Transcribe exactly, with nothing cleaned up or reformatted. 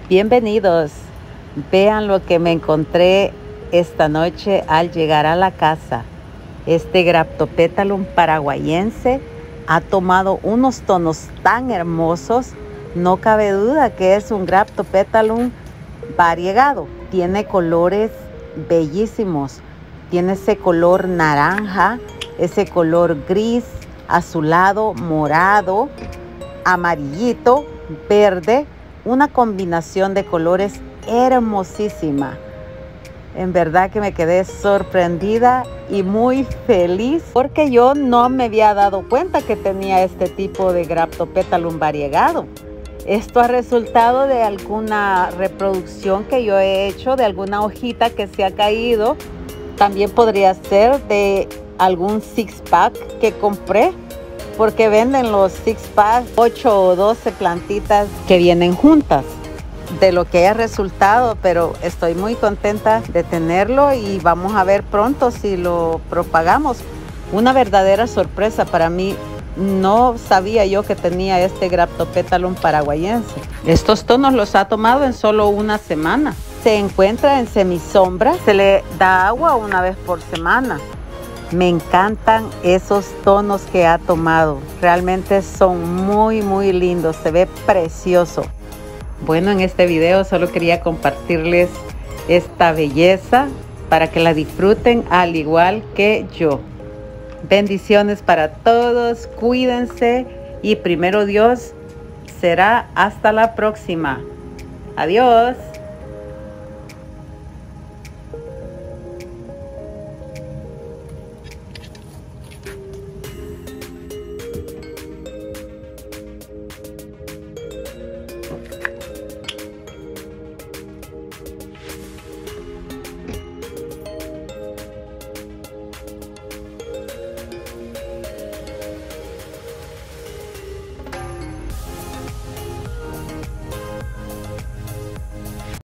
Bienvenidos. Vean lo que me encontré esta noche al llegar a la casa. Este Graptopethalum paraguayense ha tomado unos tonos tan hermosos. No cabe duda que es un Graptopethalum variegado. Tiene colores bellísimos. Tiene ese color naranja, ese color gris, azulado, morado, amarillito, verde. Una combinación de colores hermosísima. En verdad que me quedé sorprendida y muy feliz porque yo no me había dado cuenta que tenía este tipo de Graptopethalum variegado. Esto ha resultado de alguna reproducción que yo he hecho, de alguna hojita que se ha caído. También podría ser de algún six pack que compré, porque venden los six packs, ocho o doce plantitas que vienen juntas. De lo que haya resultado, pero estoy muy contenta de tenerlo y vamos a ver pronto si lo propagamos. Una verdadera sorpresa para mí. No sabía yo que tenía este Graptopethalum paraguayense. Estos tonos los ha tomado en solo una semana. Se encuentra en semisombra, se le da agua una vez por semana. Me encantan esos tonos que ha tomado. Realmente son muy, muy lindos. Se ve precioso. Bueno, en este video solo quería compartirles esta belleza para que la disfruten al igual que yo. Bendiciones para todos. Cuídense y primero Dios será hasta la próxima. Adiós.